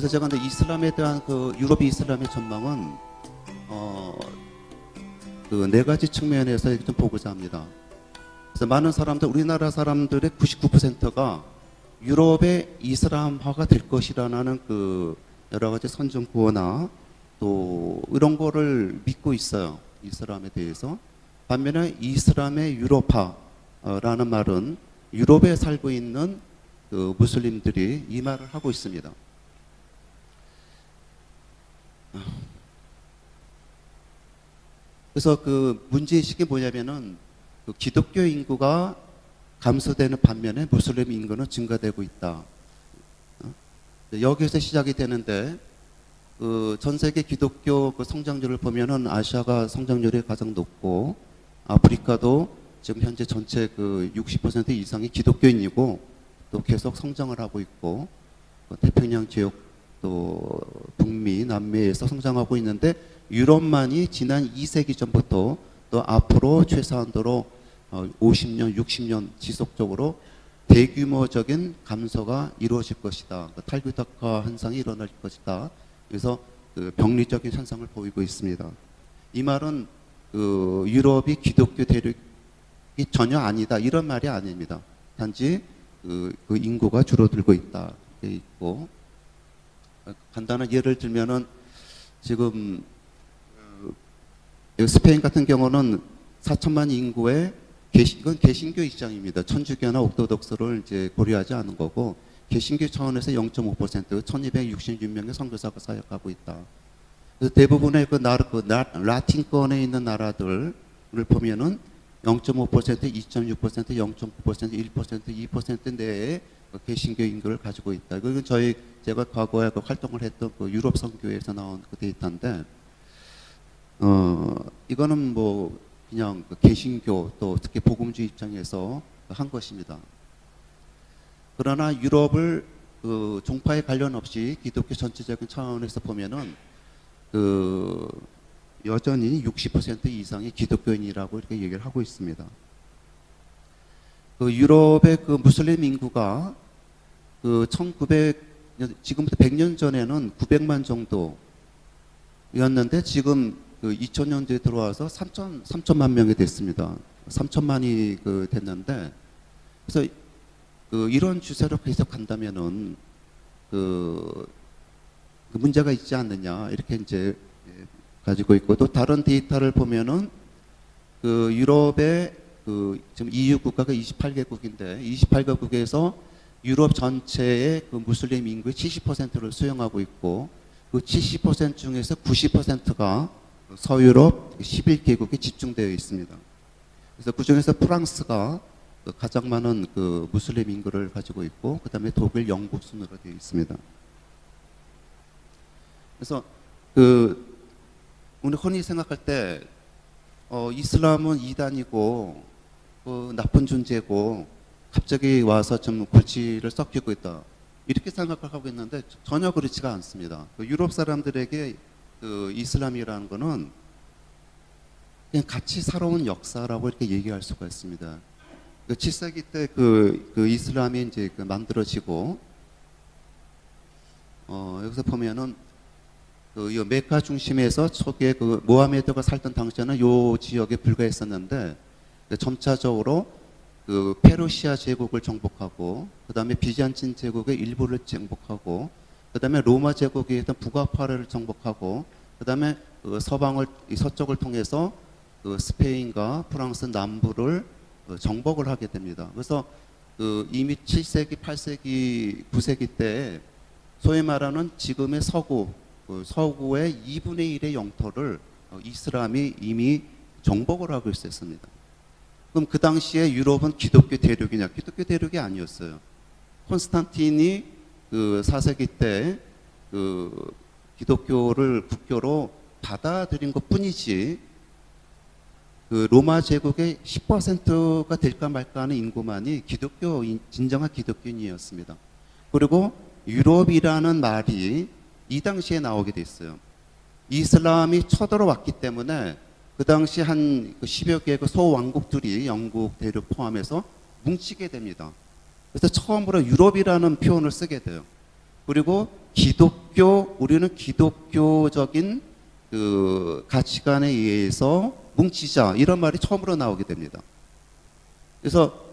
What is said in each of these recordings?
그래서 제가 근데 이슬람에 대한 그 유럽의 이슬람의 전망은 그 네 가지 측면에서 이렇게 좀 보고자 합니다. 그래서 많은 사람들, 우리나라 사람들의 99%가 유럽의 이슬람화가 될 것이라는 그 여러 가지 선전구호나 또 이런 거를 믿고 있어요. 이슬람에 대해서. 반면에 이슬람의 유럽화라는 말은 유럽에 살고 있는 그 무슬림들이 이 말을 하고 있습니다. 그래서 그 문제의식이 뭐냐면은 그 기독교 인구가 감소되는 반면에 무슬림 인구는 증가되고 있다. 여기에서 시작이 되는데 그 전 세계 기독교 그 성장률을 보면은 아시아가 성장률이 가장 높고 아프리카도 지금 현재 전체 그 60% 이상이 기독교인이고 또 계속 성장을 하고 있고 태평양 지역 또 북미, 남미에서 성장하고 있는데 유럽만이 지난 2세기 전부터 또 앞으로 최소한도로 50년, 60년 지속적으로 대규모적인 감소가 이루어질 것이다. 탈규탁화 현상이 일어날 것이다. 그래서 그 병리적인 현상을 보이고 있습니다. 이 말은 그 유럽이 기독교 대륙이 전혀 아니다. 이런 말이 아닙니다. 단지 그 인구가 줄어들고 있다. 이렇게 있고 간단한 예를 들면은 지금 스페인 같은 경우는 4천만 인구의 이건 개신교 입장입니다. 천주교나 옥토독스를 이제 고려하지 않은 거고 개신교 차원에서 0.5% 1266명의 선교사가 사역하고 있다. 그래서 대부분의 라틴권에 있는 나라들을 보면은 0.5%, 2.6%, 0.9%, 1%, 2% 내에 개신교 인구를 가지고 있다. 이건 제가 과거에 그 활동을 했던 그 유럽 선교에서 나온 그 데이터인데, 이거는 뭐 그냥 그 개신교 또 특히 복음주의 입장에서 한 것입니다. 그러나 유럽을 그 종파에 관련 없이 기독교 전체적인 차원에서 보면은 그 여전히 60% 이상이 기독교인이라고 이렇게 얘기를 하고 있습니다. 그 유럽의 그 무슬림 인구가 그 지금부터 100년 전에는 900만 정도였는데 지금 그 2000년대에 들어와서 3천만 명이 됐습니다. 3천만이 그 됐는데 그래서 그 이런 추세로 계속 간다면은 그 문제가 있지 않느냐 이렇게 이제 가지고 있고 또 다른 데이터를 보면은 그 유럽의 그 지금 EU 국가가 28개국인데 28개국에서 유럽 전체의 그 무슬림 인구의 70%를 수용하고 있고 그 70% 중에서 90%가 서유럽 11개국에 집중되어 있습니다. 그래서 그 중에서 프랑스가 가장 많은 그 무슬림 인구를 가지고 있고 그 다음에 독일, 영국 순으로 되어 있습니다. 그래서 그 우리 흔히 생각할 때 이슬람은 이단이고 나쁜 존재고 갑자기 와서 좀 골치를 썩히고 있다 이렇게 생각하고 있는데 전혀 그렇지가 않습니다. 그 유럽 사람들에게 그 이슬람이라는 거는 그냥 같이 살아온 역사라고 이렇게 얘기할 수가 있습니다. 그 7세기 때 그 이슬람이 이제 그 만들어지고 여기서 보면은 그 메카 중심에서 초기에 그 모하메드가 살던 당시에는 요 지역에 불과했었는데 점차적으로 그 페르시아 제국을 정복하고 그 다음에 비잔틴 제국의 일부를 정복하고 그 다음에 로마 제국이 했던 북아파를 정복하고 그 다음에 그 서쪽을 통해서 그 스페인과 프랑스 남부를 정복을 하게 됩니다. 그래서 그 이미 7세기, 8세기, 9세기 때 소위 말하는 지금의 서구의 2분의 1의 영토를 이슬람이 이미 정복을 하고 있었습니다. 그럼 그 당시에 유럽은 기독교 대륙이냐? 기독교 대륙이 아니었어요. 콘스탄틴이 그 4세기 때 그 기독교를 국교로 받아들인 것 뿐이지 그 로마 제국의 10%가 될까 말까 하는 인구만이 진정한 기독교인이었습니다. 그리고 유럽이라는 말이 이 당시에 나오게 됐어요. 이슬람이 쳐들어왔기 때문에 그 당시 한 10여 개의 소왕국들이 영국 대륙 포함해서 뭉치게 됩니다. 그래서 처음으로 유럽이라는 표현을 쓰게 돼요. 그리고 우리는 기독교적인 그 가치관에 의해서 뭉치자 이런 말이 처음으로 나오게 됩니다. 그래서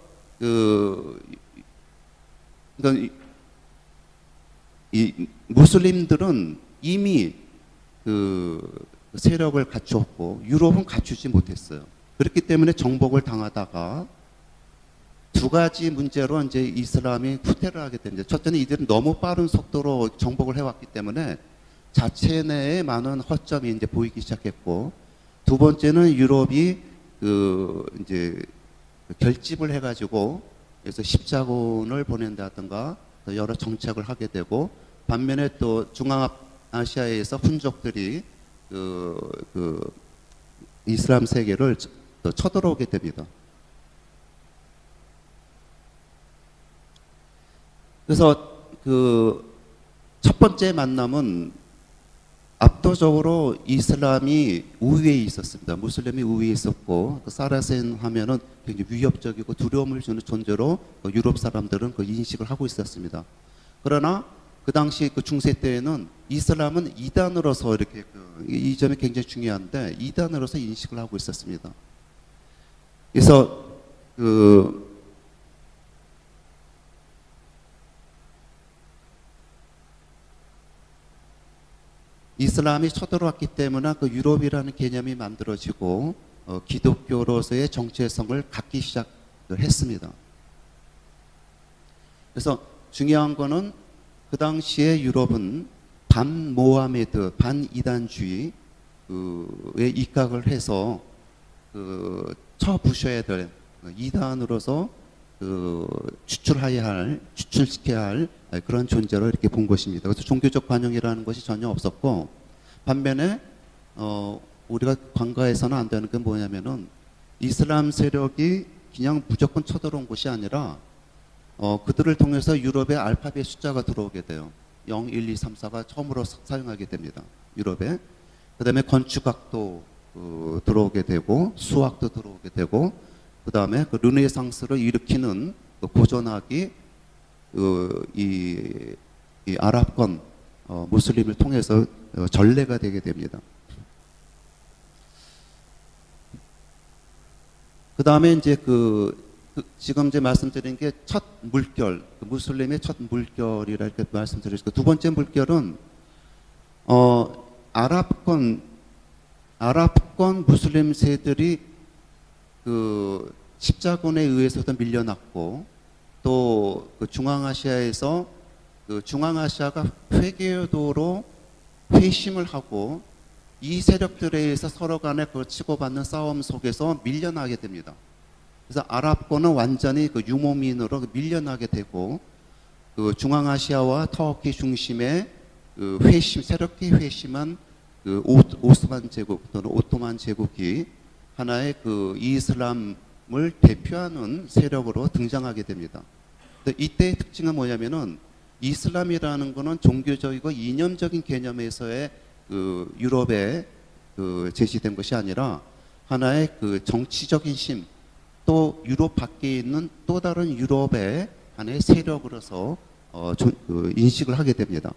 그러니까 이 무슬림들은 이미 그 세력을 갖추었고 유럽은 갖추지 못했어요. 그렇기 때문에 정복을 당하다가 두 가지 문제로 이제 이슬람이 후퇴를 하게 됩니다. 첫째는 이들은 너무 빠른 속도로 정복을 해왔기 때문에 자체 내에 많은 허점이 이제 보이기 시작했고, 두 번째는 유럽이 이제 결집을 해가지고 그래서 십자군을 보낸다든가 여러 정책을 하게 되고, 반면에 또 중앙아시아에서 훈족들이 이슬람 세계를 또 쳐들어오게 됩니다. 그래서 첫 번째 만남은 압도적으로 이슬람이 우위에 있었습니다. 무슬림이 우위에 있었고, 사라센 하면은 굉장히 위협적이고 두려움을 주는 존재로 유럽 사람들은 인식을 하고 있었습니다. 그러나 그 당시 중세 때에는 이슬람은 이단으로서 이렇게 이 점이 굉장히 중요한데 이단으로서 인식을 하고 있었습니다. 그래서 이슬람이 쳐들어왔기 때문에 유럽이라는 개념이 만들어지고 기독교로서의 정체성을 갖기 시작했습니다. 그래서 중요한 거는 그 당시에 유럽은 반모하메드, 반이단주의에 입각을 해서 쳐부셔야 될 이단으로서 추출시켜야 할 그런 존재로 이렇게 본 것입니다. 그래서 종교적 관용이라는 것이 전혀 없었고, 반면에 우리가 관가해서는 안 되는 게 뭐냐면은 이슬람 세력이 그냥 무조건 쳐들어온 것이 아니라 그들을 통해서 유럽의 알파벳 숫자가 들어오게 돼요. 0, 1, 2, 3, 4가 처음으로 사용하게 됩니다. 유럽에. 그 다음에 건축학도 들어오게 되고 수학도 들어오게 되고, 그 다음에 르네상스를 일으키는 고전학이 이 아랍권 무슬림을 통해서 전래가 되게 됩니다. 그 다음에 이제 지금 이제 말씀드린 게 첫 물결, 무슬림의 첫 물결이라 이렇게 말씀드렸고, 두 번째 물결은 아랍권 무슬림 세들이 십자군에 의해서도 밀려났고, 또 중앙아시아에서 중앙아시아가 회계도로 회심을 하고 이 세력들에 의해서 서로 간에 치고받는 싸움 속에서 밀려나게 됩니다. 그래서 아랍권은 완전히 유목민으로 밀려나게 되고, 중앙아시아와 터키 중심의 세력이 회심한 오스만 제국 또는 오토만 제국이 하나의 이슬람을 대표하는 세력으로 등장하게 됩니다. 이때의 특징은 뭐냐면은 이슬람이라는 것은 종교적이고 이념적인 개념에서의 유럽에 제시된 것이 아니라 하나의 정치적인 힘, 또 유럽 밖에 있는 또 다른 유럽의 하나의 세력으로서 인식을 하게 됩니다.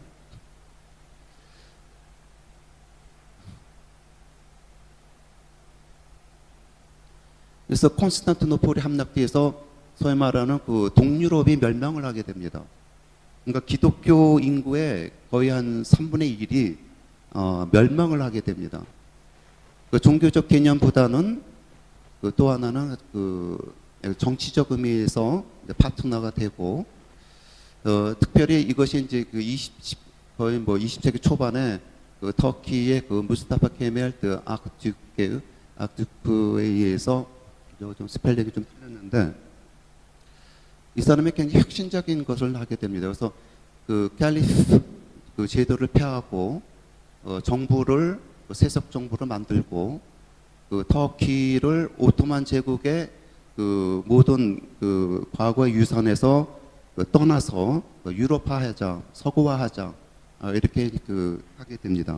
그래서 콘스탄티노폴이 함락돼서 소위 말하는 동유럽이 멸망을 하게 됩니다. 그러니까 기독교 인구의 거의 한 3분의 1이 멸망을 하게 됩니다. 종교적 개념보다는 또 하나는 정치적 의미에서 파트너가 되고, 특별히 이것이 이제 거의 20세기 초반에 터키의 무스타파 케멜 아크두크에 의해서 좀 스펠링이 좀 틀렸는데, 이 사람이 굉장히 혁신적인 것을 하게 됩니다. 그래서 칼리프 제도를 폐하고 정부를 세속 정부를 만들고, 터키를 오토만 제국의 모든 과거의 유산에서 떠나서 유럽화하자, 서구화하자, 이렇게 하게 됩니다.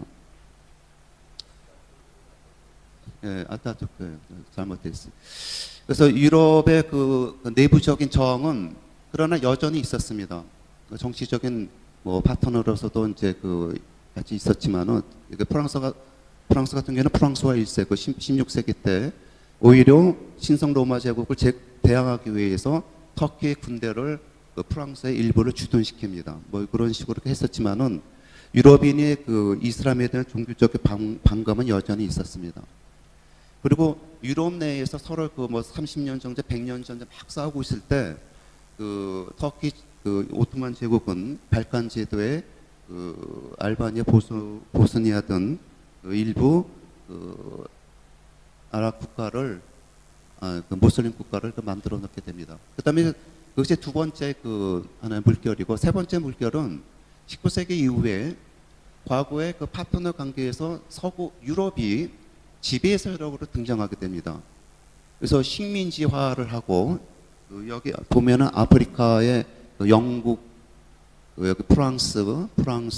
예, 아타투크 잘못됐어요. 그래서 유럽의 내부적인 저항은 그러나 여전히 있었습니다. 정치적인 뭐 파트너로서도 이제 그 같이 있었지만은 프랑스 같은 경우는 프랑스와 1세 그 16세기 때 오히려 신성 로마 제국을 대항하기 위해서 터키의 군대를 그 프랑스의 일부를 주둔시킵니다. 뭐 그런 식으로 했었지만은 유럽인의 그 이슬람에 대한 종교적 반감은 여전히 있었습니다. 그리고 유럽 내에서 서로 그 뭐 30년 전에 100년 전에 막 싸우고 있을 때 그 터키 그 오토만 제국은 발칸 제도의 그 알바니아 보스니아 등 그 일부 그 아랍 국가를 그 모슬림 국가를 만들어 놓게 됩니다. 그다음에 그것이 두 번째 그 하나의 물결이고 세 번째 물결은 19세기 이후에 과거의 그 파트너 관계에서 서구 유럽이 지배 세력으로 등장하게 됩니다. 그래서 식민지화를 하고 그 여기 보면은 아프리카의 그 영국, 그 여기 프랑스,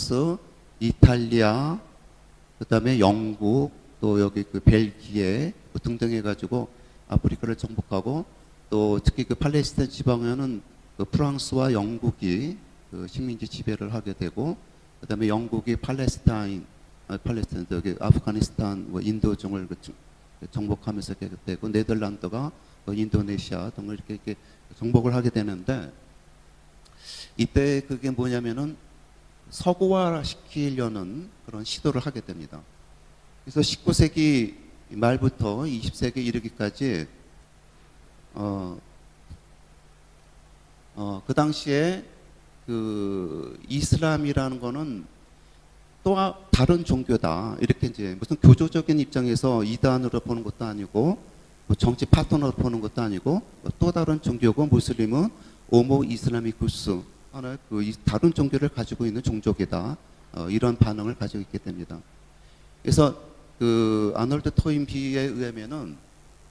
이탈리아, 그다음에 영국, 또 여기 그 벨기에 등등 해가지고 아프리카를 정복하고 또 특히 그 팔레스타인 지방에는 그 프랑스와 영국이 그 식민지 지배를 하게 되고 그다음에 영국이 팔레스타인 여기 아프가니스탄 뭐 인도중을 정복하면서 되고 네덜란드가 인도네시아 등을 이렇게 정복을 하게 되는데 이때 그게 뭐냐면은 서구화 시키려는 그런 시도를 하게 됩니다. 그래서 19세기 말부터 20세기 이르기까지 그 당시에 그 이슬람이라는 거는 또 다른 종교다. 이렇게 이제 무슨 교조적인 입장에서 이단으로 보는 것도 아니고 뭐 정치 파트너로 보는 것도 아니고 또 다른 종교고 무슬림은 오모 이슬라미쿠스 하나의 그 다른 종교를 가지고 있는 종족이다. 이런 반응을 가지고 있게 됩니다. 그래서 그 아놀드 토인비에 의하면은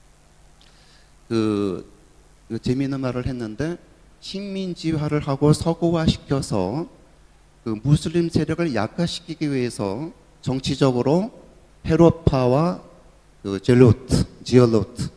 그 재미있는 말을 했는데 식민지화를 하고 서구화시켜서 그 무슬림 세력을 약화시키기 위해서 정치적으로 헤로파와 그 지얼로트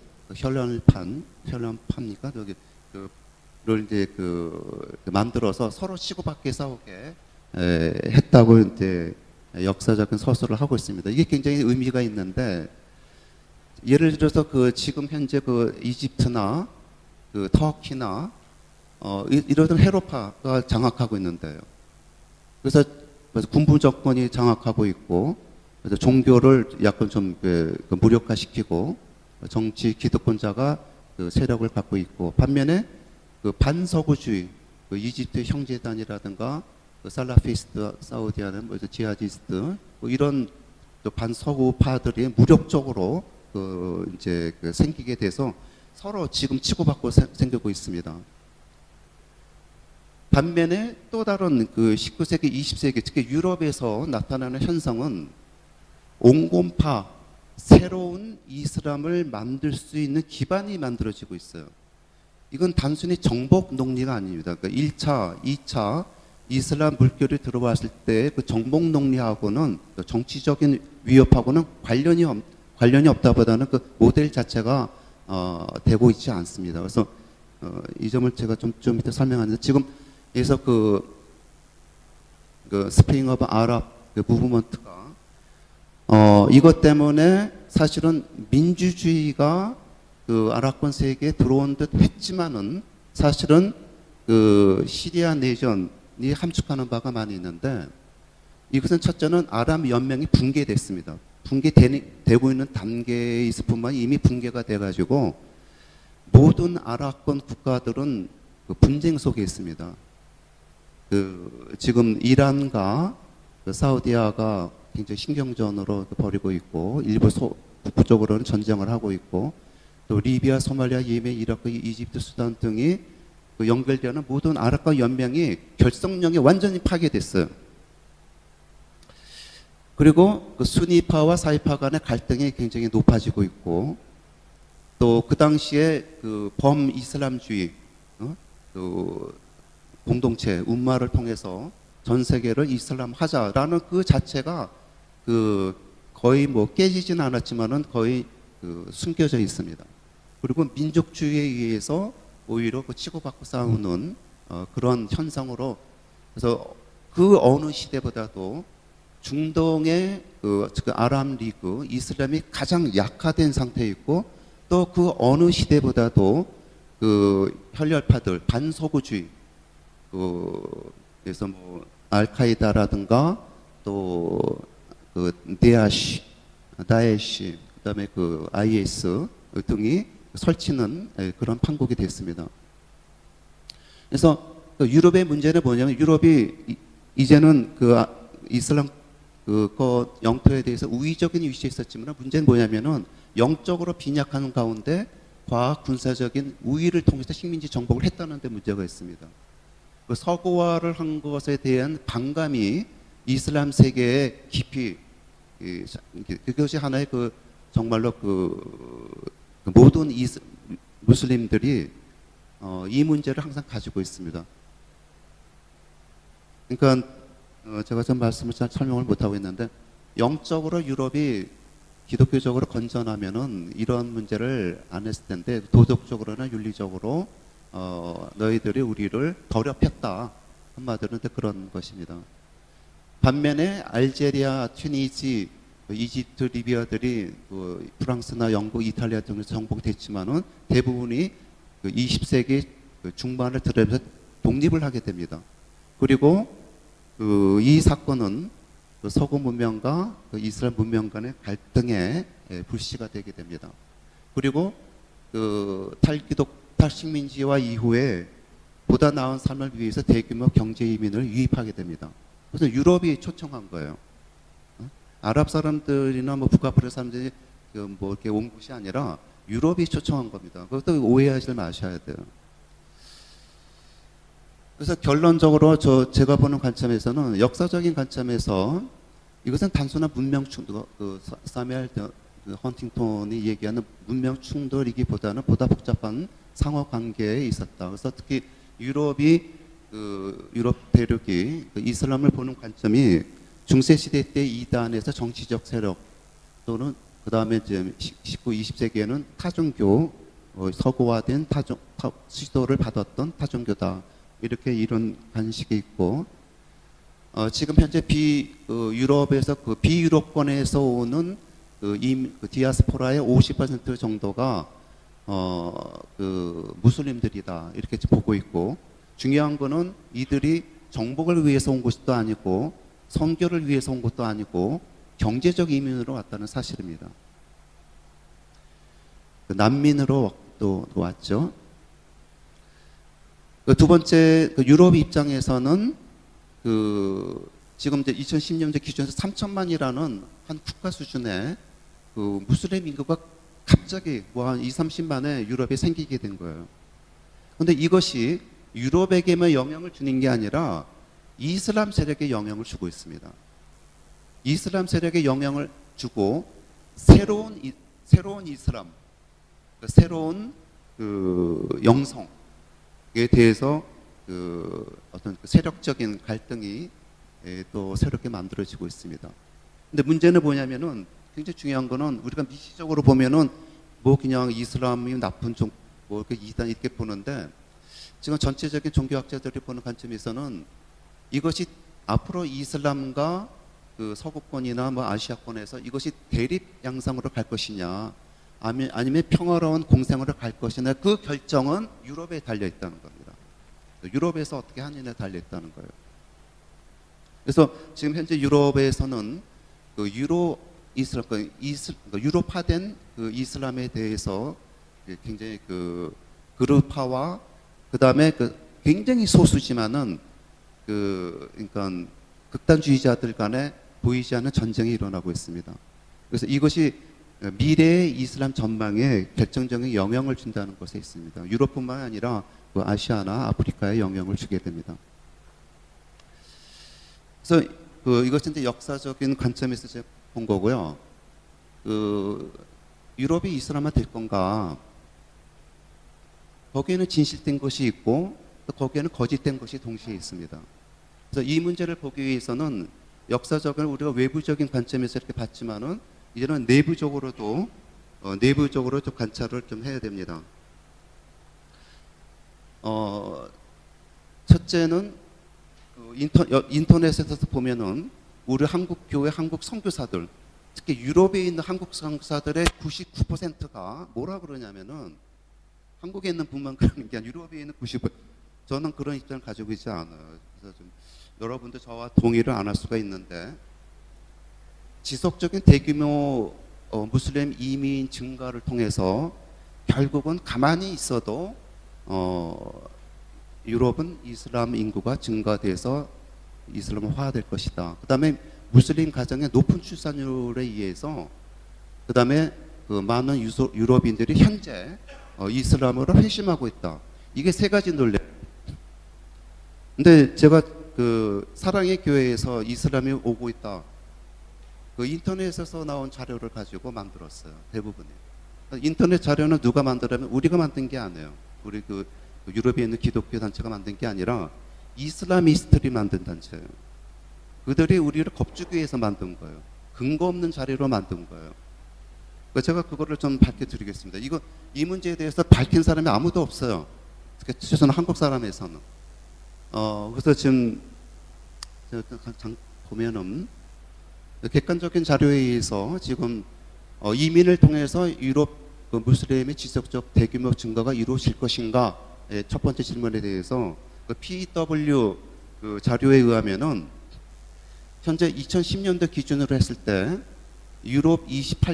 혈련판입니까? 여기 그를 이제 만들어서 서로 치고받게 싸우게 했다고 이제 역사적인 서술을 하고 있습니다. 이게 굉장히 의미가 있는데 예를 들어서 그 지금 현재 그 이집트나 그 터키나 이런 헤로파가 장악하고 있는데요. 그래서 군부 정권이 장악하고 있고, 그래서 종교를 약간 좀 무력화시키고, 정치 기득권자가 그 세력을 갖고 있고, 반면에 그 반서구주의, 그 이집트 형제단이라든가, 그 살라피스트, 사우디아는 뭐 지하디스트, 뭐 이런 반서구파들이 무력적으로 이제 생기게 돼서 서로 지금 치고받고 생기고 있습니다. 반면에 또 다른 그 19세기, 20세기, 특히 유럽에서 나타나는 현상은 온건파, 새로운 이슬람을 만들 수 있는 기반이 만들어지고 있어요. 이건 단순히 정복 논리가 아닙니다. 그러니까 1차, 2차 이슬람 물결이 들어왔을 때 그 정복 논리하고는 정치적인 위협하고는 관련이 없다보다는 그 모델 자체가 되고 있지 않습니다. 그래서 이 점을 제가 좀 이따 설명하는데 지금 그래서 그 스프링 오브 아랍 무브먼트가 이것 때문에 사실은 민주주의가 그 아랍권 세계에 들어온 듯 했지만은 사실은 그 시리아 내전이 함축하는 바가 많이 있는데 이것은 첫째는 아랍 연맹이 붕괴됐습니다. 붕괴되고 있는 단계에 있을 뿐만 이미 붕괴가 돼가지고 모든 아랍권 국가들은 그 분쟁 속에 있습니다. 지금 이란과 사우디아가 굉장히 신경전으로 벌이고 있고 일부 북부적으로는 전쟁을 하고 있고 또 리비아, 소말리아, 예멘, 이라크, 이집트, 수단 등이 연결되는 모든 아랍과 연맹이 결속력이 완전히 파괴됐어요. 그리고 그 수니파와 사이파 간의 갈등이 굉장히 높아지고 있고 또 그 당시에 그 범이슬람주의 공동체 운마를 통해서 전 세계를 이슬람하자라는 그 자체가 거의 뭐 깨지진 않았지만은 거의 숨겨져 있습니다. 그리고 민족주의에 의해서 오히려 치고받고 싸우는 그런 현상으로 그래서 그 어느 시대보다도 중동의 그 아랍 리그 이슬람이 가장 약화된 상태에 있고 또 그 어느 시대보다도 그 혈혈파들 반서구주의 그래서 뭐 알카이다라든가 또 그 다에시 그다음에 그 IS 등이 설치는 그런 판국이 됐습니다. 그래서 그 유럽의 문제는 뭐냐면 유럽이 이제는 그 이슬람 그 영토에 대해서 우위적인 위치에 있었지만 문제는 뭐냐면은 영적으로 빈약하는 가운데 과학 군사적인 우위를 통해서 식민지 정복을 했다는 데 문제가 있습니다. 그 서구화를 한 것에 대한 반감이 이슬람 세계에 깊이 그것이 하나의 그 정말로 그 모든 무슬림들이 이 문제를 항상 가지고 있습니다. 그러니까 제가 좀 말씀을 잘 설명을 못하고 있는데 영적으로 유럽이 기독교적으로 건전하면은 이런 문제를 안 했을 텐데 도덕적으로나 윤리적으로 너희들이 우리를 더럽혔다 한마디로 그런 것입니다. 반면에 알제리아, 튀니지, 이집트, 리비아들이 프랑스나 영국, 이탈리아 등에서 정복됐지만은 대부분이 20세기 중반을 들으면서 독립을 하게 됩니다. 그리고 이 사건은 서구 문명과 이슬람 문명 간의 갈등의 불씨가 되게 됩니다. 그리고 탈식민지화 이후에 보다 나은 삶을 위해서 대규모 경제 이민을 유입하게 됩니다. 그래서 유럽이 초청한 거예요. 아랍 사람들이나 뭐 북아프리카 사람들이 뭐 이렇게 온 곳이 아니라 유럽이 초청한 겁니다. 그것도 오해하지 마셔야 돼요. 그래서 결론적으로 제가 보는 관점에서는 역사적인 관점에서 이것은 단순한 문명 충돌, 사뮤엘 헌팅턴이 얘기하는 문명 충돌이기보다는 보다 복잡한 상호 관계에 있었다. 그래서 특히 유럽이 유럽 대륙이 이슬람을 보는 관점이 중세 시대 때 이단에서 정치적 세력 또는 그 다음에 이제 19, 20세기에는 타종교 서구화된 시도를 받았던 타종교다. 이렇게 이런 관식이 있고 지금 현재 유럽에서 비유럽권에서 오는 디아스포라의 50% 정도가 무슬림들이다 이렇게 보고 있고 중요한 거는 이들이 정복을 위해서 온 것도 아니고 선교를 위해서 온 것도 아니고 경제적 이민으로 왔다는 사실입니다. 난민으로 또 왔죠. 두 번째 유럽 입장에서는 지금 이제 2010년대 기준에서 3천만이라는 한 국가 수준의 무슬림 인구가 갑자기 뭐 한 2, 30만에 유럽에 생기게 된 거예요. 그런데 이것이 유럽에게만 영향을 주는 게 아니라 이슬람 세력에 영향을 주고 있습니다. 이슬람 세력에 영향을 주고 새로운 이슬람, 새로운 영성에 대해서 어떤 세력적인 갈등이 또 새롭게 만들어지고 있습니다. 근데 문제는 뭐냐면은 굉장히 중요한 거는 우리가 미시적으로 보면은 뭐 그냥 이슬람이 나쁜 뭐 이렇게 이단 이렇게 보는데 지금 전체적인 종교학자들이 보는 관점에서는 이것이 앞으로 이슬람과 서구권이나 뭐 아시아권에서 이것이 대립 양상으로 갈 것이냐 아니면 평화로운 공생으로 갈 것이냐 그 결정은 유럽에 달려 있다는 겁니다. 유럽에서 어떻게 하느냐에 달려 있다는 거예요. 그래서 지금 현재 유럽에서는 유럽화된 이슬람에 대해서 굉장히 그룹화와 그 다음에 굉장히 소수지만은 그러니까 극단주의자들 간에 보이지 않는 전쟁이 일어나고 있습니다. 그래서 이것이 미래의 이슬람 전망에 결정적인 영향을 준다는 것에 있습니다. 유럽뿐만 아니라 아시아나 아프리카에 영향을 주게 됩니다. 그래서 이것은 이제 역사적인 관점에서 제가 본 거고요. 유럽이 이슬람화 될 건가? 거기에는 진실된 것이 있고 또 거기에는 거짓된 것이 동시에 있습니다. 그래서 이 문제를 보기 위해서는 역사적으로 우리가 외부적인 관점에서 이렇게 봤지만은 이제는 내부적으로도 좀 관찰을 좀 해야 됩니다. 첫째는 그 인터넷에서 보면은 우리 한국 교회, 한국 선교사들, 특히 유럽에 있는 한국 선교사들의 99%가 뭐라 그러냐면은 한국에 있는 분만 그러는 게 아니라 유럽에 있는 90%. 저는 그런 입장을 가지고 있지 않아요. 그래서 좀 여러분들 저와 동의를 안 할 수가 있는데 지속적인 대규모 무슬림 이민 증가를 통해서 결국은 가만히 있어도 유럽은 이슬람 인구가 증가돼서 이슬람화될 것이다. 그 다음에 무슬림 가정의 높은 출산율에 의해서 그 다음에 그 많은 유럽인들이 현재 이슬람으로 회심하고 있다. 이게 세 가지 논리. 근데 제가 그 사랑의 교회에서 이슬람이 오고 있다. 그 인터넷에서 나온 자료를 가지고 만들었어요. 대부분이. 인터넷 자료는 누가 만들었냐면 우리가 만든 게 아니에요. 우리 그 유럽에 있는 기독교 단체가 만든 게 아니라 이슬라미스트들이 만든 단체예요. 그들이 우리를 겁주기 위해서 만든 거예요. 근거 없는 자료로 만든 거예요. 제가 그거를 좀 밝혀드리겠습니다. 이 문제에 대해서 밝힌 사람이 아무도 없어요. 특히 최소한 한국 사람에서는. 그래서 지금 보면은 객관적인 자료에 의해서 지금 이민을 통해서 유럽 무슬림의 지속적 대규모 증가가 이루어질 것인가? 첫 번째 질문에 대해서 PW 자료에 의하면은 현재 2010년도 기준으로 했을 때 유럽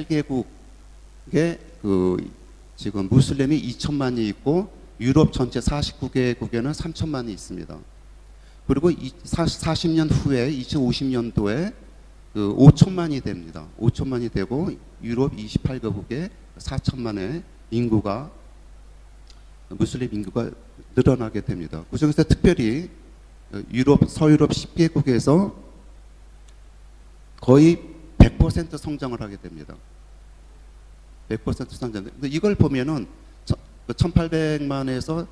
28개국에 지금 무슬림이 2천만이 있고 유럽 전체 49개국에는 3천만이 있습니다. 그리고 40년 후에 2050년도에 5천만이 됩니다. 5천만이 되고 유럽 28개국에 4천만의 인구가 무슬림 인구가 늘어나게 됩니다. 그중에서 특별히 서유럽 10개국에서 거의 100% 성장을 하게 됩니다. 100% 성장. 근데 이걸 보면은 1,800만에서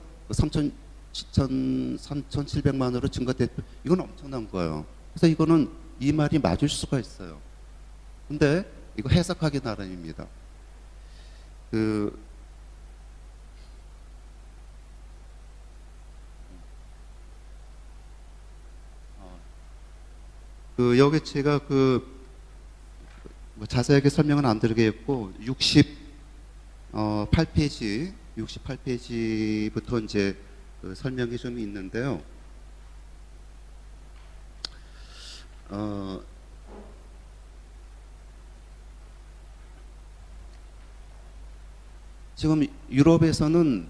3,700만으로 증가됐. 이건 엄청난 거예요. 그래서 이거는 이 말이 맞을 수가 있어요. 근데 이거 해석하기 나름입니다. 여기 제가 뭐 자세하게 설명은 안 드리겠고 68페이지부터 이제 설명이 좀 있는데요. 지금 유럽에서는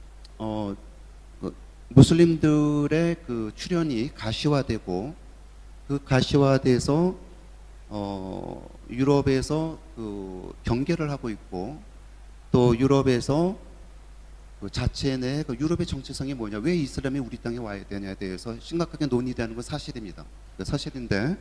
무슬림들의 출현이 가시화되고 그 가시화돼서 유럽에서 경계를 하고 있고 또 유럽에서 자체 내 유럽의 정체성이 뭐냐, 왜 이슬람이 우리 땅에 와야 되냐에 대해서 심각하게 논의되는 건 사실입니다. 사실인데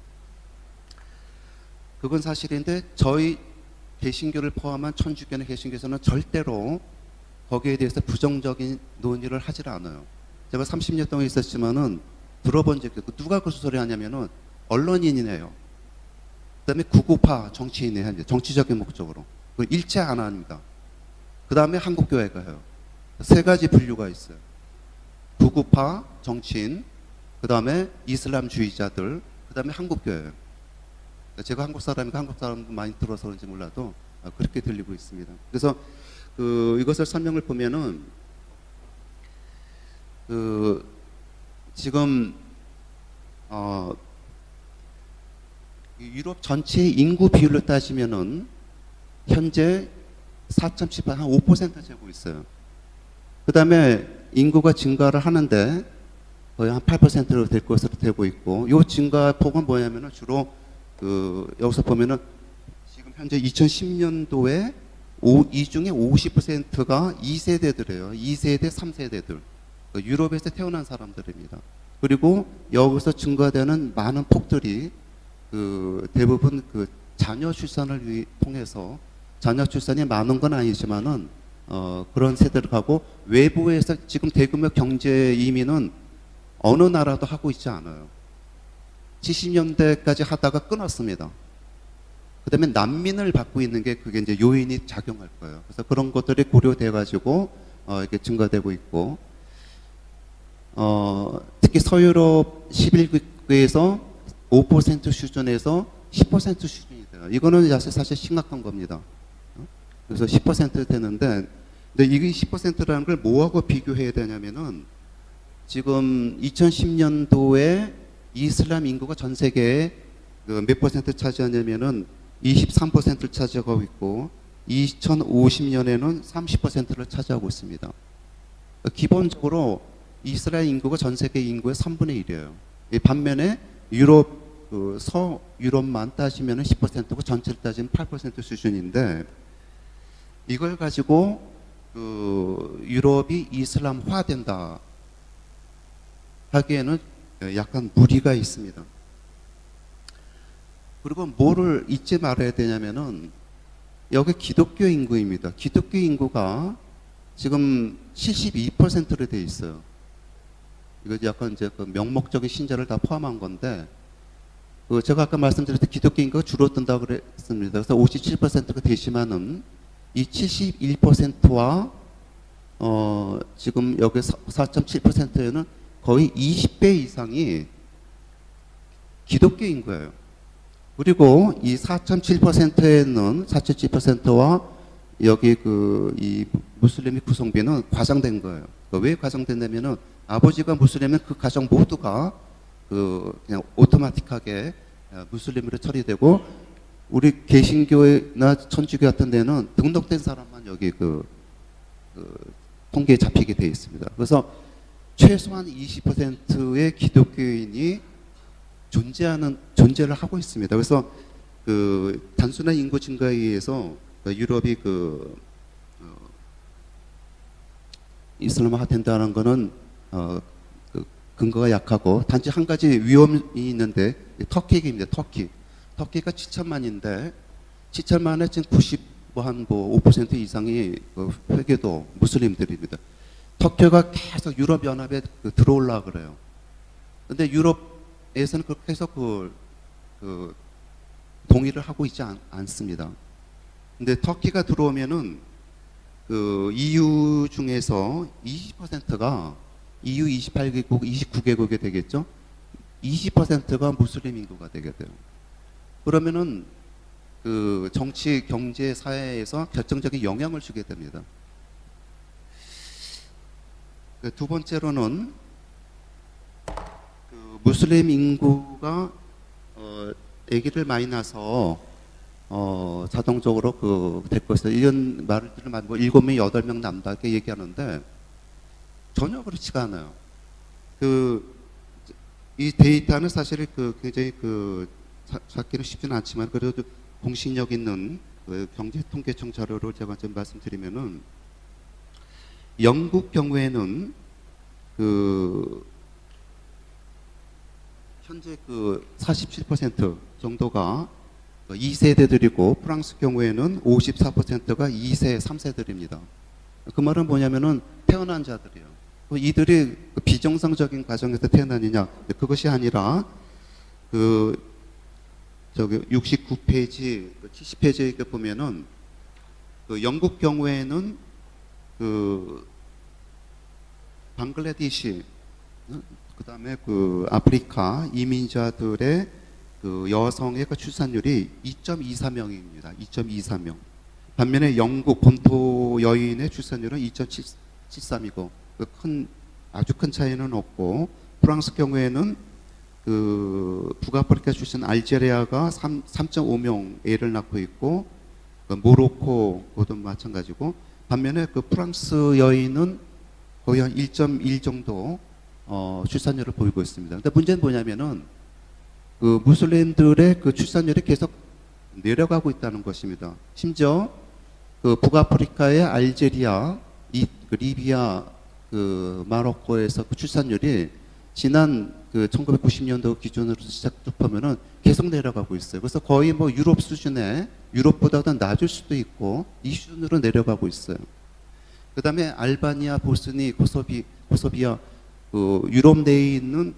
그건 사실인데 저희 개신교를 포함한 천주교나 개신교에서는 절대로 거기에 대해서 부정적인 논의를 하질 않아요. 제가 30년 동안 있었지만은 들어본 적이 없고 누가 그 소리 하냐면은 언론인이네요. 그다음에 구구파 정치인이에요. 정치적인 목적으로. 그걸 일체 안 합니다. 그 다음에 한국교회가 해요. 세 가지 분류가 있어요. 구구파 정치인, 그 다음에 이슬람주의자들, 그 다음에 한국교회예요. 제가 한국 사람이니까 한국 사람도 많이 들어서 그런지 몰라도 그렇게 들리고 있습니다. 그래서 이것을 설명을 보면은 지금 유럽 전체 인구 비율로 따지면은 현재 4.18, 한 5% 재고 있어요. 그 다음에 인구가 증가를 하는데 거의 한 8%로 될 것으로 되고 있고, 요 증가폭은 뭐냐면은 주로 여기서 보면은 지금 현재 2010년도에 이 중에 50%가 2세대들이에요. 2세대, 3세대들. 유럽에서 태어난 사람들입니다. 그리고 여기서 증가되는 많은 폭들이 대부분 자녀 출산을 통해서, 자녀 출산이 많은 건 아니지만은 그런 세대를 가고, 외부에서 지금 대규모 경제 이민은 어느 나라도 하고 있지 않아요. 70년대까지 하다가 끊었습니다. 그 다음에 난민을 받고 있는 게 그게 이제 요인이 작용할 거예요. 그래서 그런 것들이 고려돼 가지고 이렇게 증가되고 있고, 특히 특히 서유럽 11개국에서 5% 수준에서 10% 수준이 돼요. 이거는 사실 심각한 겁니다. 그래서 10% 되는데, 근데 이게 10%라는 걸 뭐하고 비교해야 되냐면은 지금 2010년도에 이슬람 인구가 전 세계에 몇 퍼센트 차지하냐면은 23%를 차지하고 있고 2050년에는 30%를 차지하고 있습니다. 기본적으로 이스라엘 인구가 전 세계 인구의 3분의 1이에요. 반면에 유럽, 서유럽만 따지면 10%고 전체를 따지면 8% 수준인데, 이걸 가지고 유럽이 이슬람화된다 하기에는 약간 무리가 있습니다. 그리고 뭐를 잊지 말아야 되냐면은 여기 기독교 인구입니다. 기독교 인구가 지금 72%로 돼 있어요. 이거 약간 이제 그 명목적인 신자를 다 포함한 건데, 제가 아까 말씀드렸듯이 기독교 인구가 줄어든다고 그랬습니다. 그래서 57%가 되지만은 이 71%와 지금 여기 4.7%에는 거의 20배 이상이 기독교 인구예요. 그리고 이 4.7%에는 4.7%와 여기 이 무슬림의 구성비는 과장된 거예요. 왜 과장됐냐면은 아버지가 무슬림은 그 가정 모두가 그냥 오토마틱하게 무슬림으로 처리되고, 우리 개신교나 천주교 같은 데는 등록된 사람만 여기 통계에 잡히게 되어 있습니다. 그래서 최소한 20%의 기독교인이 존재를 하고 있습니다. 그래서 단순한 인구 증가에 의해서 유럽이 이슬람화가 된다는 것은 근거가 약하고, 단지 한 가지 위험이 있는데 터키 얘기입니다. 터키가 7천만인데 7천만에 지금 5% 이상이 회계도 무슬림들입니다. 터키가 계속 유럽 연합에 들어오려고 그래요. 근데 유럽에서는 그렇게 해서 동의를 하고 있지 않습니다. 근데 터키가 들어오면은 EU 중에서 20%가 EU 28개국, 29개국이 되겠죠? 20%가 무슬림 인구가 되게 돼요. 그러면은 정치, 경제, 사회에서 결정적인 영향을 주게 됩니다. 두 번째로는 무슬림 인구가 아기를 많이 낳아서 자동적으로 될 것이다, 이런 말들을 뭐 7명, 8명 난다 이렇게 얘기하는데 전혀 그렇지가 않아요. 이 데이터는 사실 굉장히 찾기는 쉽지는 않지만, 그래도 공신력 있는 경제통계청 자료를 제가 좀 말씀드리면은, 영국 경우에는 현재 47% 정도가 2세대들이고, 프랑스 경우에는 54%가 2세, 3세들입니다. 그 말은 뭐냐면은 태어난 자들이에요. 이들이 비정상적인 가정에서 태어나느냐, 그것이 아니라 저기 69페이지, 70페이지에 보면은 영국 경우에는 방글라데시, 그다음에 아프리카 이민자들의 여성의 출산율이 2.24명입니다. 2.24명. 반면에 영국 본토 여인의 출산율은 2.73이고 아주 큰 차이는 없고, 프랑스 경우에는 북아프리카 출신 알제리아가 3.5명 애를 낳고 있고, 모로코도 마찬가지고, 반면에 프랑스 여인은 거의 한 1.1 정도 출산율을 보이고 있습니다. 근데 문제는 뭐냐면은 무슬림들의 출산율이 계속 내려가고 있다는 것입니다. 심지어 북아프리카의 알제리아, 리비아, 마로코에서 출산율이 지난 1990년도 기준으로 시작하면은 계속 내려가고 있어요. 그래서 거의 뭐 유럽 수준에, 유럽보다도 낮을 수도 있고 이 수준으로 내려가고 있어요. 그 다음에 알바니아, 보스니, 코소비아, 유럽 내에 있는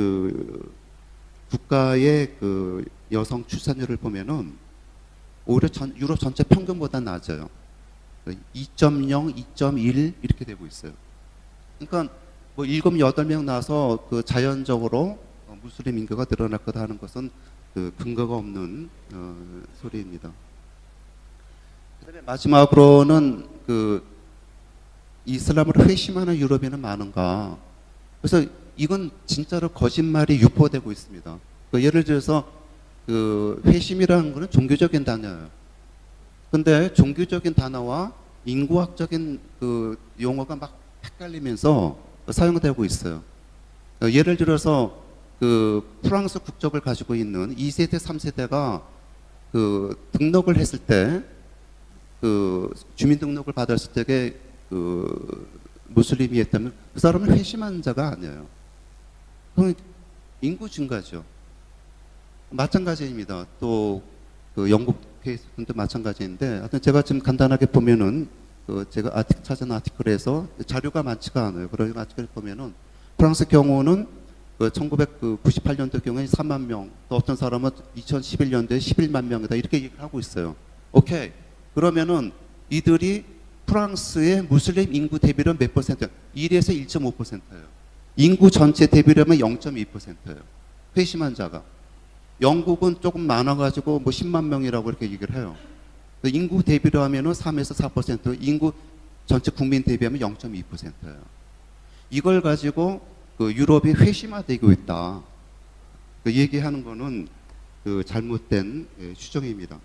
국가의 여성 출산율을 보면은 오히려 유럽 전체 평균보다 낮아요. 2.0, 2.1 이렇게 되고 있어요. 그러니까 뭐 7, 8명 나서 그 자연적으로 무슬림 인구가 늘어날 거다 하는 것은 그 근거가 없는 소리입니다. 그다음에 마지막으로는 그 이슬람을 회심하는 유럽인은 많은가? 그래서 이건 진짜로 거짓말이 유포되고 있습니다. 그 예를 들어서 그 회심이라는 것은 종교적인 단어예요. 근데 종교적인 단어와 인구학적인 그 용어가 막 헷갈리면서 사용되고 있어요. 예를 들어서 그 프랑스 국적을 가지고 있는 2세대, 3세대가 그 등록을 했을 때 그 주민등록을 받았을 때에 그 무슬림이 했다면 그 사람은 회심한 자가 아니에요. 그건 인구 증가죠. 마찬가지입니다. 또 그 영국 케이스도 마찬가지인데, 하여튼 제가 지금 간단하게 보면은 그 제가 찾은 아티클에서 자료가 많지가 않아요. 그런 아티클을 보면은 프랑스 경우는 그 1998년도 경우에 3만 명, 또 어떤 사람은 2011년도에 11만 명이다 이렇게 얘기를 하고 있어요. 오케이. 그러면은 이들이 프랑스의 무슬림 인구 대비율은 몇 퍼센트? 1에서 1.5%예요. 인구 전체 대비율은 0.2%예요. 회심한 자가. 영국은 조금 많아가지고 뭐 10만 명이라고 이렇게 얘기를 해요. 인구 대비로 하면은 3에서 4%, 인구 전체 국민 대비하면 0.2%예요. 이걸 가지고 그 유럽이 회심화되고 있다. 그 얘기하는 거는 그 잘못된 추정입니다.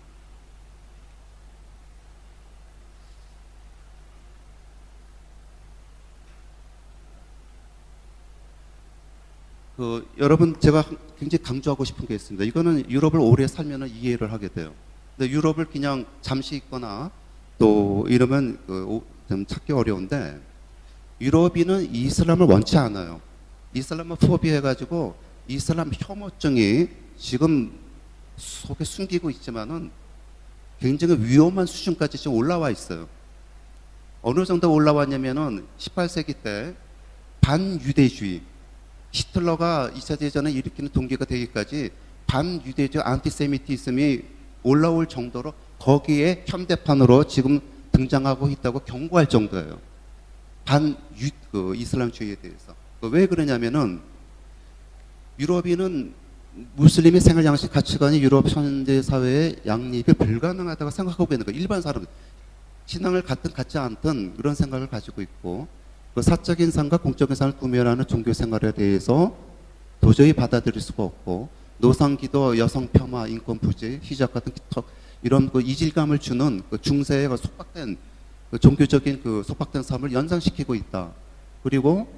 그 여러분 제가 굉장히 강조하고 싶은 게 있습니다. 이거는 유럽을 오래 살면 이해를 하게 돼요. 근데 유럽을 그냥 잠시 있거나 또 이러면 좀 찾기 어려운데, 유럽인은 이슬람을 원치 않아요. 이슬람을 포비해가지고 이슬람 혐오증이 지금 속에 숨기고 있지만은 굉장히 위험한 수준까지 지금 올라와 있어요. 어느 정도 올라왔냐면은 18세기 때 반유대주의, 히틀러가 2차 대전을 일으키는 동기가 되기까지 반유대적 안티세미티즘이 올라올 정도로 거기에 현대판으로 지금 등장하고 있다고 경고할 정도예요. 이슬람주의에 대해서. 왜 그러냐면은 유럽인은 무슬림의 생활 양식 가치관이 유럽 현대 사회의 양립이 불가능하다고 생각하고 있는 거예요. 일반 사람은 신앙을 갖지 않든 그런 생각을 가지고 있고, 그 사적인 삶과 공적인 삶을 구별하는 종교 생활에 대해서 도저히 받아들일 수가 없고, 노상기도, 여성 폄하, 인권 부재, 히잡 같은 이런 그 이질감을 주는 그 중세의 속박된 그 종교적인 그 속박된 삶을 연상시키고 있다. 그리고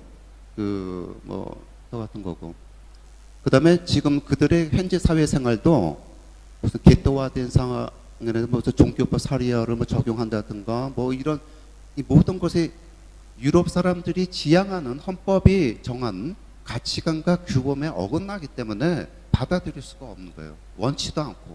더 같은 거고. 그 다음에 지금 그들의 현재 사회생활도 무슨 개토화된 상황에 뭐 종교법 사리아를 뭐 적용한다든가 뭐 이런 이 모든 것에 유럽 사람들이 지향하는 헌법이 정한 가치관과 규범에 어긋나기 때문에 받아들일 수가 없는 거예요. 원치도 않고.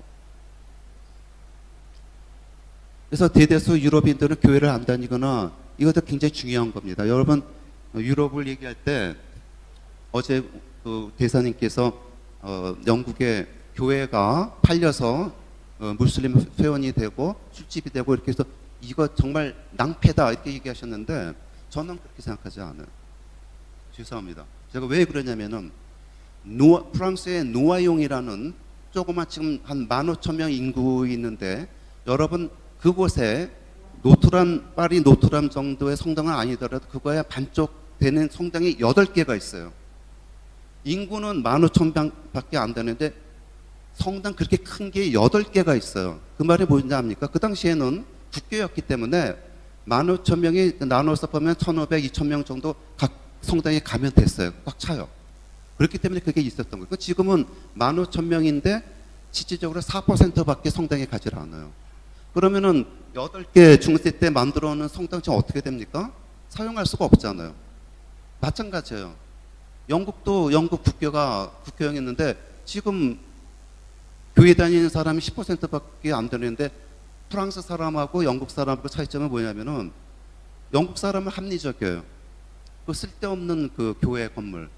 그래서 대다수 유럽인들은 교회를 안 다니거나, 이것도 굉장히 중요한 겁니다. 여러분 유럽을 얘기할 때 어제 그 대사님께서 영국의 교회가 팔려서 무슬림 회원이 되고 술집이 되고 이렇게 해서 이거 정말 낭패다 이렇게 얘기하셨는데, 저는 그렇게 생각하지 않아요. 죄송합니다. 제가 왜 그러냐면은 프랑스의 노아용이라는 조그만 지금 한 15,000명 인구 있는데, 여러분 그곳에 파리 노트람 정도의 성당은 아니더라도 그거에 반쪽 되는 성당이 8개가 있어요. 인구는 15,000명밖에 안 되는데 성당 그렇게 큰 게 8개가 있어요. 그 말이 뭐냐 합니까? 그 당시에는 국교였기 때문에 15,000명이 나눠서 보면 1,500, 2,000명 정도 각 성당에 가면 됐어요. 꽉 차요. 그렇기 때문에 그게 있었던 거예요. 지금은 15,000명인데 실질적으로 4%밖에 성당에 가지 않아요. 그러면은 8개 중세 때 만들어 놓은 성당 지금 어떻게 됩니까? 사용할 수가 없잖아요. 마찬가지예요. 영국도 영국 국교였는데 지금 교회 다니는 사람이 10%밖에 안 되는데, 프랑스 사람하고 영국 사람하고 차이점은 뭐냐면은 영국 사람은 합리적이에요. 그 쓸데없는 그 교회 건물,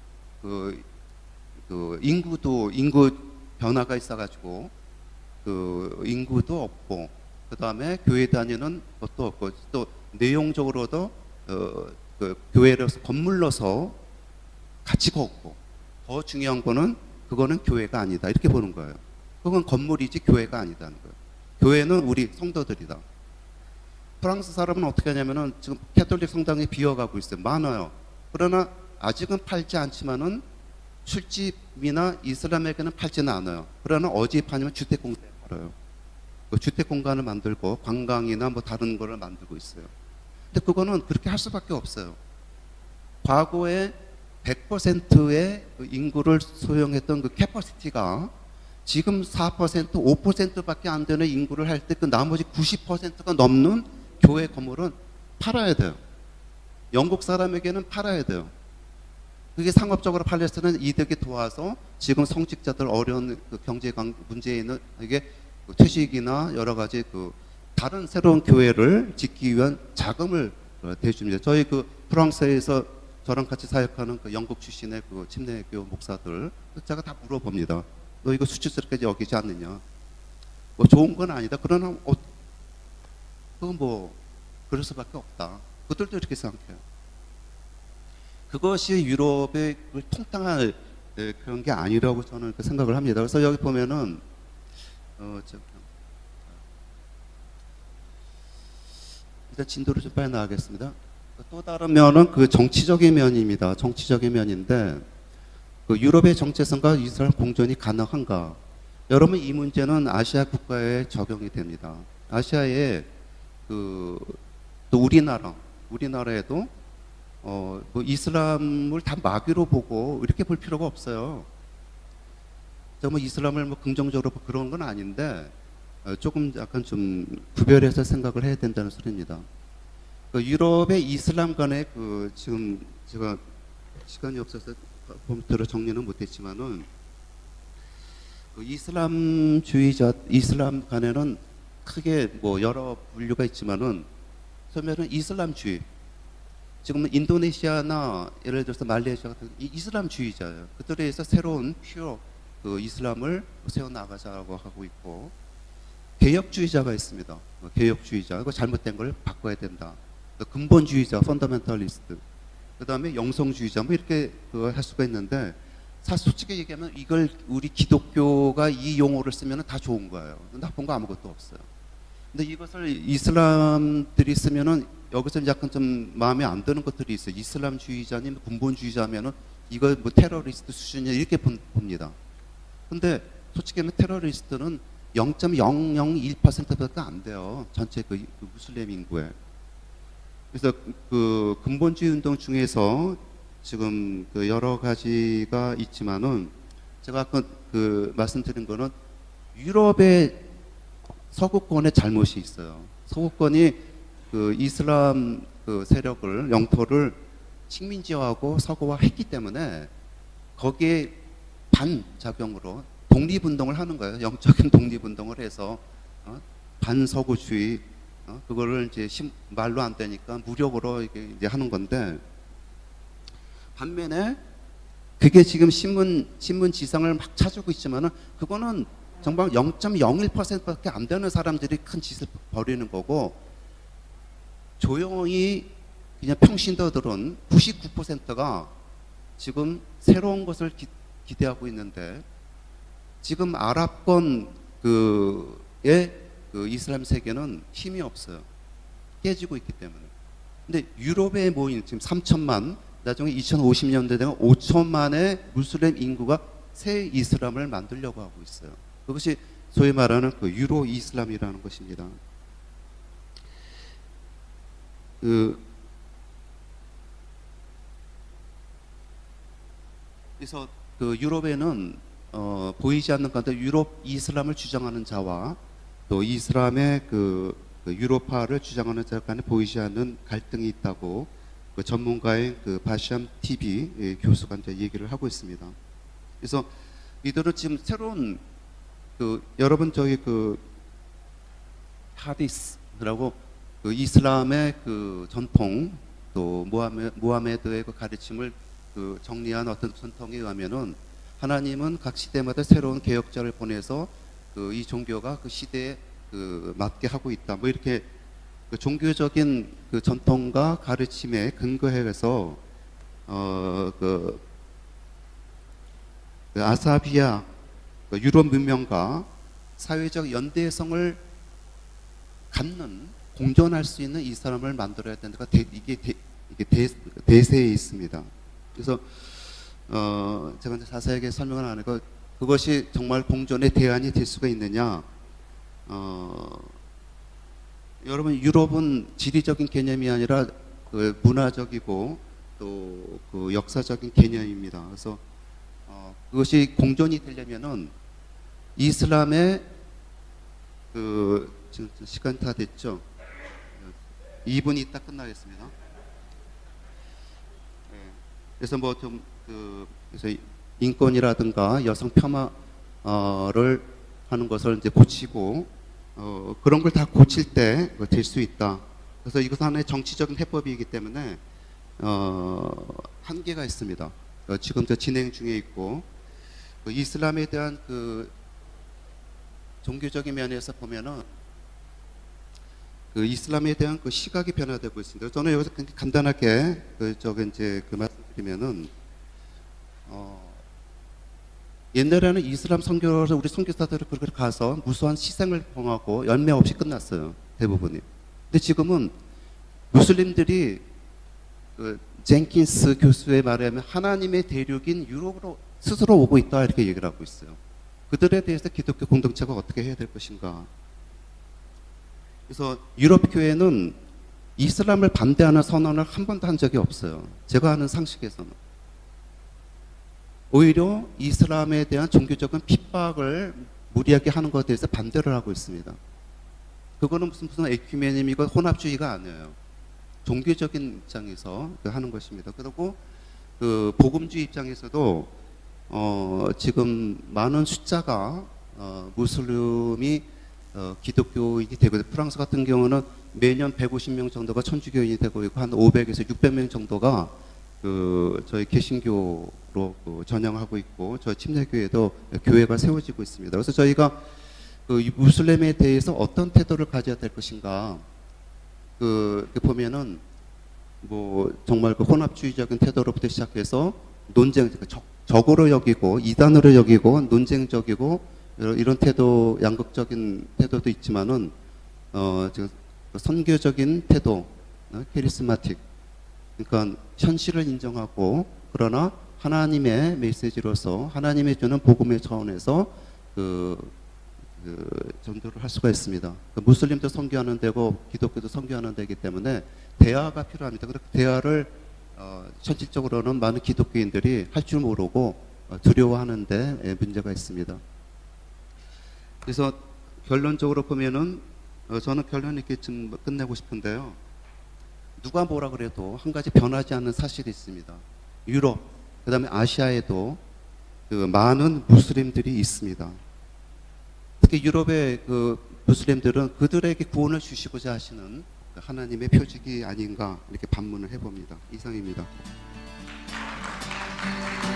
인구 변화가 있어가지고 인구도 없고, 그 다음에 교회 다니는 것도 없고, 또 내용적으로도 그 교회로서 건물로서 가치가 없고 더 중요한 거는 그거는 교회가 아니다 이렇게 보는 거예요. 그건 건물이지 교회가 아니다는 거예요. 교회는 우리 성도들이다. 프랑스 사람은 어떻게 하냐면은 지금 캐톨릭 성당이 비어가고 있어요. 많아요. 그러나 아직은 팔지 않지만은 술집이나 이슬람에게는 팔지는 않아요. 그러나 어디에 파냐면 주택공사에 팔아요. 그 주택공간을 만들고 관광이나 뭐 다른 거를 만들고 있어요. 근데 그거는 그렇게 할 수밖에 없어요. 과거에 100%의 그 인구를 소용했던 그 캐퍼시티가 지금 4%, 5%밖에 안 되는 인구를 할 때 그 나머지 90%가 넘는 교회 건물은 팔아야 돼요. 영국 사람에게는 팔아야 돼요. 그게 상업적으로 팔렸을 때는 이득이 도와서 지금 성직자들 어려운 그 경제 문제에 있는 이게 퇴직이나 여러 가지 그 다른 새로운 교회를 짓기 위한 자금을 대줍니다. 저희 그 프랑스에서 저랑 같이 사역하는 그 영국 출신의 그 침례교 목사들 제가 다 물어봅니다. 너 이거 수치스럽게 여기지 않느냐? 뭐 좋은 건 아니다. 그러나 그건 뭐 그럴 수밖에 없다. 그들도 이렇게 생각해요. 그것이 유럽의 통탕할 그런 게 아니라고 저는 그 생각을 합니다. 그래서 여기 보면은 일단 진도를 좀 빨리 나가겠습니다. 또 다른 면은 그 정치적인 면입니다. 정치적인 면인데 그 유럽의 정체성과 이스라엘 공존이 가능한가? 여러분 이 문제는 아시아 국가에 적용이 됩니다. 아시아에 그 또 우리나라에도 뭐 이슬람을 다 마귀로 보고 이렇게 볼 필요가 없어요. 뭐 이슬람을 뭐 긍정적으로 그런 건 아닌데 조금 약간 좀 구별해서 생각을 해야 된다는 소리입니다. 그 유럽의 이슬람 간의 그 지금 제가 시간이 없어서 컴퓨터로 정리는 못했지만은 그 이슬람 간에는 크게 뭐 여러 분류가 있지만은 처음에는 이슬람주의. 지금 인도네시아나 예를 들어서 말레이시아 같은 이슬람주의자예요. 그들에 의해서 새로운 퓨어 그 이슬람을 세워 나가자고 하고 있고 개혁주의자가 있습니다. 개혁주의자 이거 잘못된 걸 바꿔야 된다. 근본주의자 펀더멘탈리스트. 그다음에 영성주의자 뭐 이렇게 할 수가 있는데 사실 솔직히 얘기하면 이걸 우리 기독교가 이 용어를 쓰면 다 좋은 거예요. 나쁜 거 아무것도 없어요. 근데 이것을 이슬람들이 쓰면은 여기서 약간 좀 마음에 안 드는 것들이 있어요. 이슬람주의자님 근본주의자면은 이거 뭐 테러리스트 수준이야 이렇게 봅니다. 근데 솔직히 하면 테러리스트는 0.001%밖에 안 돼요. 전체 그 무슬림 인구에. 그래서 그 근본주의 운동 중에서 지금 그 여러 가지가 있지만은 제가 아까 그 말씀드린 거는 유럽의 서구권에 잘못이 있어요. 서구권이 그 이슬람 그 세력을 영토를 식민지화하고 서구화했기 때문에 거기에 반작용으로 독립운동을 하는 거예요. 영적인 독립운동을 해서 반서구주의 그거를 이제 말로 안 되니까 무력으로 이제 하는 건데 반면에 그게 지금 신문 지상을 막 찾아오고 있지만은 그거는 정말 0.01%밖에 안 되는 사람들이 큰 짓을 벌이는 거고 조용히 그냥 평신도들은 99%가 지금 새로운 것을 기대하고 있는데 지금 아랍권 그의 그 이슬람 세계는 힘이 없어요. 깨지고 있기 때문에. 근데 유럽에 모인 지금 3천만 나중에 2050년대 되면 5천만의 무슬림 인구가 새 이슬람을 만들려고 하고 있어요. 그것이 소위 말하는 그 유로 이슬람이라는 것입니다. 그래서 그 유럽에는 보이지 않는 가운데 유럽 이슬람을 주장하는 자와 또 이슬람의 그 유로파를 주장하는 자 간에 보이지 않는 갈등이 있다고 그 전문가의 그 바샴 TV 교수가 이제 얘기를 하고 있습니다. 그래서 이들은 지금 새로운 여러분 저기 하디스라고 그 이슬람의 그 전통 또 무하메드의 그 가르침을 그 정리한 어떤 전통에 의하면은 하나님은 각 시대마다 새로운 개혁자를 보내서 이 종교가 그 시대에 맞게 하고 있다. 뭐 이렇게 그 종교적인 그 전통과 가르침에 근거해서 그 아사비아 그 유럽 문명과 사회적 연대성을 갖는 공존할 수 있는 이 사람을 만들어야 된다가 이게 대세에 있습니다. 그래서 제가 이제 자세하게 설명을 안 하고 그것이 정말 공존의 대안이 될 수가 있느냐? 여러분 유럽은 지리적인 개념이 아니라 그 문화적이고 또 그 역사적인 개념입니다. 그래서 그것이 공존이 되려면은 이슬람의 그 지금 시간 다 됐죠? 2분이 있다 끝나겠습니다. 네. 그래서 뭐 좀 그래서 인권이라든가 여성 폄하를 하는 것을 이제 고치고 그런 걸 다 고칠 때 될 수 있다. 그래서 이것은 하나의 정치적인 해법이기 때문에 한계가 있습니다. 지금 저 진행 중에 있고 그 이슬람에 대한 그 종교적인 면에서 보면은 그 이슬람에 대한 그 시각이 변화되고 있습니다. 저는 여기서 간단하게 이제 말씀드리면은 옛날에는 이슬람 선교를 우리 선교사들이 그렇게 가서 무수한 희생을 범하고 열매 없이 끝났어요. 대부분이. 근데 지금은 무슬림들이 그 젠킨스 교수의 말에 하면 하나님의 대륙인 유럽으로 스스로 오고 있다 이렇게 얘기를 하고 있어요. 그들에 대해서 기독교 공동체가 어떻게 해야 될 것인가. 그래서 유럽 교회는 이슬람을 반대하는 선언을 한 번도 한 적이 없어요. 제가 아는 상식에서는. 오히려 이슬람에 대한 종교적인 핍박을 무리하게 하는 것에 대해서 반대를 하고 있습니다. 그거는 무슨 에큐메니즘이고 혼합주의가 아니에요. 종교적인 입장에서 하는 것입니다. 그리고 그 복음주의 입장에서도 지금 많은 숫자가 무슬림이 기독교인이 되고 프랑스 같은 경우는 매년 150명 정도가 천주교인이 되고 있고 한 500에서 600명 정도가 그 저희 개신교로 전향하고 있고 저희 침례교회도 교회가 세워지고 있습니다. 그래서 저희가 그 무슬림에 대해서 어떤 태도를 가져야 될 것인가 보면은 뭐 정말 그 혼합주의적인 태도로부터 시작해서 논쟁 적으로 여기고 이단으로 여기고 논쟁적이고 이런 태도 양극적인 태도도 있지만은 지금 선교적인 태도 캐리스마틱 그러니까 현실을 인정하고 그러나 하나님의 메시지로서 하나님의 주는 복음의 차원에서 전도를 할 수가 있습니다. 무슬림도 선교하는 데고 기독교도 선교하는 데이기 때문에 대화가 필요합니다. 그렇게 대화를 현실적으로는 많은 기독교인들이 할 줄 모르고 두려워하는 데 문제가 있습니다. 그래서 결론적으로 보면은 저는 결론 있게 좀 끝내고 싶은데요. 누가 뭐라 그래도 한 가지 변하지 않는 사실이 있습니다. 유럽, 그 다음에 아시아에도 그 많은 무슬림들이 있습니다. 특히 유럽의 그 무슬림들은 그들에게 구원을 주시고자 하시는 하나님의 표적이 아닌가 이렇게 반문을 해봅니다. 이상입니다.